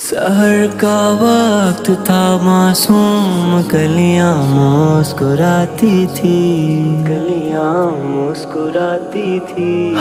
सहर का वक्त था, मासूम कलियां मुस्कुराती थी, कलियां मुस्कुराती थी।